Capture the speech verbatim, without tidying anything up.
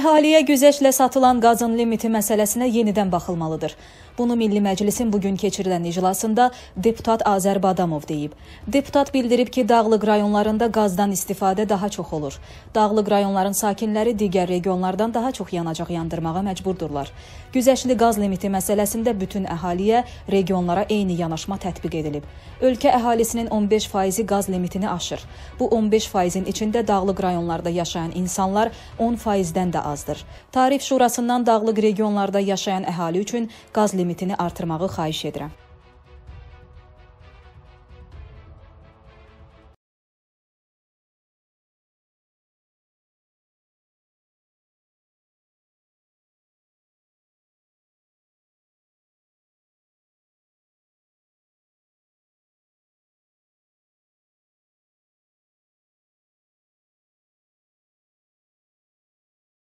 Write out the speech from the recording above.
Əhaliyə güzəştlə satılan qazın limiti məsələsinə yenidən baxılmalıdır. Bunu Milli Məclisin bugün keçirilən iclasında deputat Azər Badamov deyib. Deputat bildirib ki, dağlıq rayonlarında qazdan istifadə daha çox olur. Dağlıq rayonların sakinləri digər regionlardan daha çox yanacaq yandırmağa məcburdurlar. Güzəştli qaz limiti məsələsində bütün əhaliyə, regionlara eyni yanaşma tətbiq edilib. Ölkə əhalisinin on beş faizi qaz limitini aşır. Bu on beş faizin içində dağlıq rayonlarda yaşayan insanlar on faizdən də azdır. Tarif Şurasından dağlıq regionlarda yaşayan əhali üçün qaz limitini artırmağı xahiş edirəm.